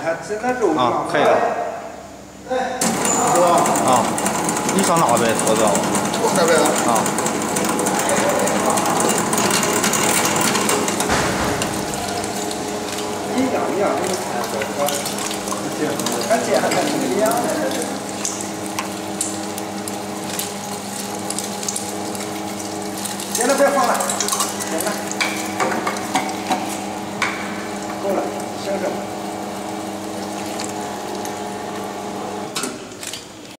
可以了。啊，你上哪边车子啊？ 我这边啊。 一样，看见还是一样的。现在别放了，行了。